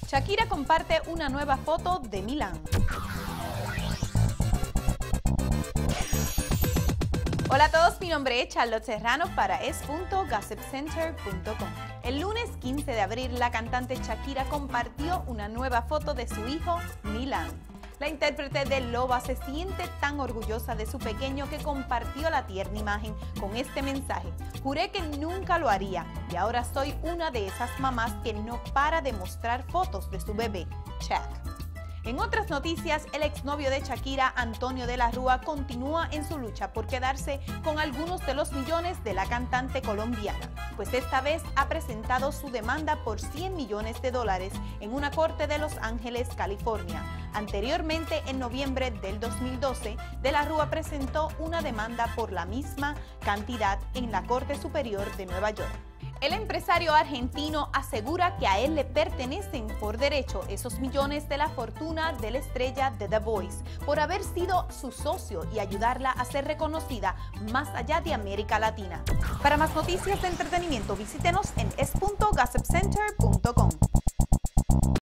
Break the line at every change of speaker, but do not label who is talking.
Shakira comparte una nueva foto de Milán. Hola a todos, mi nombre es Charlotte Serrano para es.gossipcenter.com. El lunes 15 de abril, la cantante Shakira compartió una nueva foto de su hijo, Milan. La intérprete de Loba se siente tan orgullosa de su pequeño que compartió la tierna imagen con este mensaje: juré que nunca lo haría y ahora soy una de esas mamás que no para de mostrar fotos de su bebé, Check. En otras noticias, el exnovio de Shakira, Antonio de la Rúa, continúa en su lucha por quedarse con algunos de los millones de la cantante colombiana, pues esta vez ha presentado su demanda por $100 millones en una corte de Los Ángeles, California. Anteriormente, en noviembre del 2012, de la Rúa presentó una demanda por la misma cantidad en la Corte Superior de Nueva York. El empresario argentino asegura que a él le pertenecen por derecho esos millones de la fortuna de la estrella de The Voice por haber sido su socio y ayudarla a ser reconocida más allá de América Latina. Para más noticias de entretenimiento, visítenos en es.gossipcenter.com.